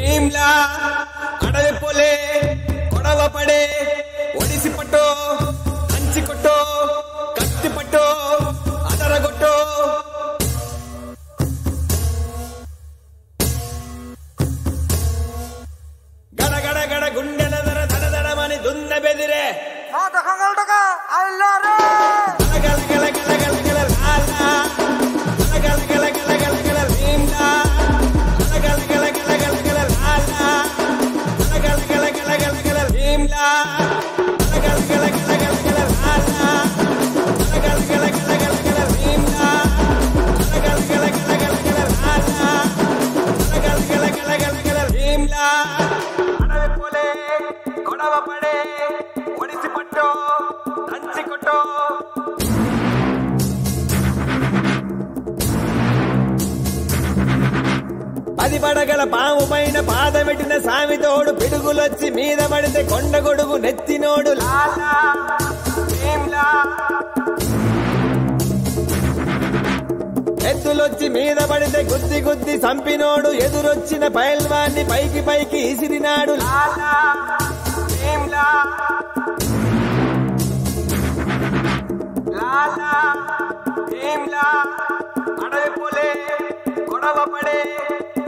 భీమ్లా అడవి పొలే గొడవ పడే ఒడిసి పట్టో కంచి కొట్టో కత్తి పట్టో అదరగొట్టో గడగడ గడ గుండెల దర దడదడమని దున్న బెదిరే గొడవ పడే ఒడిసి పట్టో కంచి కొట్టో పది పడగల పాము పైన పాదమెట్టిన సామితోడు పిడుగులొచ్చి మీద పడితే కొండ గొడుగు నెత్తినోడు లాలా భీమ్లా ఎద్దులొచ్చి మీద పడితే గుద్ది గుద్ది సంపినోడు ఎదురొచ్చిన పైల్వాన్ని పైకి పైకి ఇసిరినాడు లాలా భీమ్లా లాలా భీమ్లా అడవి పొలే గొడవ పడే